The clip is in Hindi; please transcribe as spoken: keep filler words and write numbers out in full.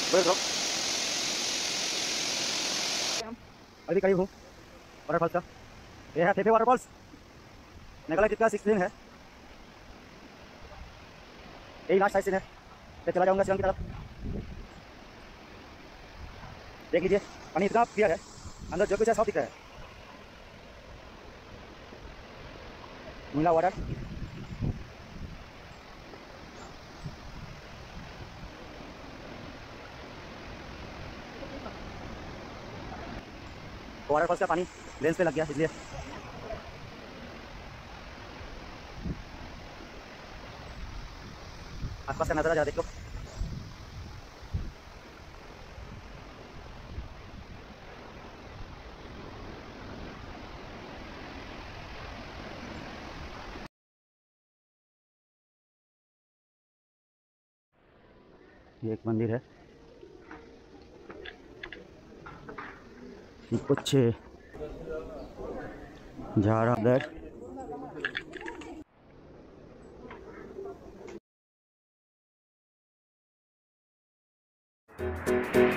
अभी करीब हूँ वाटरफॉल्स का। ये है थे वाटरफॉल्स, मेघालय ट्रिप का सिक्स दिन है। यही लास्ट साइड सीन है, फिर चला जाऊँगा शिलोंग की तरफ। देख लीजिए पानी इतना क्लियर है, अंदर जो कुछ है सब दिख रहा है, नीला वाटर। वाटरफॉल्स का पानी लेंस पे लग गया इसलिए। आसपास का नज़ारा जरा देख लो। ये एक मंदिर है, कुछ झाड़ा